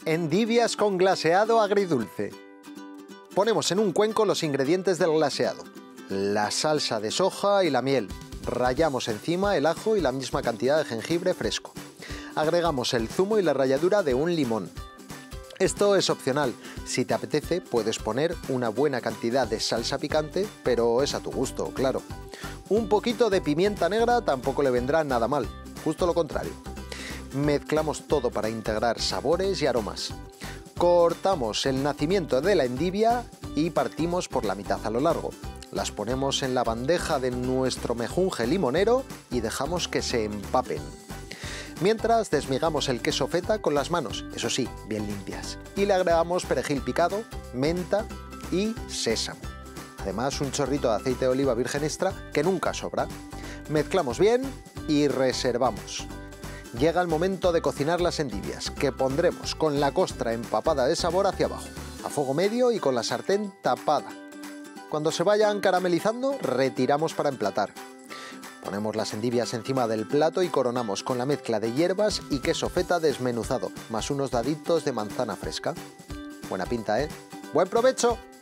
Endivias con glaseado agridulce. Ponemos en un cuenco los ingredientes del glaseado, la salsa de soja y la miel. Rallamos encima el ajo y la misma cantidad de jengibre fresco. Agregamos el zumo y la ralladura de un limón. Esto es opcional. Si te apetece, puedes poner una buena cantidad de salsa picante, pero es a tu gusto, claro. Un poquito de pimienta negra tampoco le vendrá nada mal, justo lo contrario. Mezclamos todo para integrar sabores y aromas. Cortamos el nacimiento de la endivia y partimos por la mitad a lo largo. Las ponemos en la bandeja de nuestro mejunje limonero y dejamos que se empapen. Mientras desmigamos el queso feta con las manos, eso sí, bien limpias. Y le agregamos perejil picado, menta y sésamo. Además, un chorrito de aceite de oliva virgen extra que nunca sobra. Mezclamos bien y reservamos. Llega el momento de cocinar las endivias, que pondremos con la costra empapada de sabor hacia abajo, a fuego medio y con la sartén tapada. Cuando se vayan caramelizando, retiramos para emplatar. Ponemos las endivias encima del plato y coronamos con la mezcla de hierbas y queso feta desmenuzado, más unos daditos de manzana fresca. Buena pinta, ¿eh? ¡Buen provecho!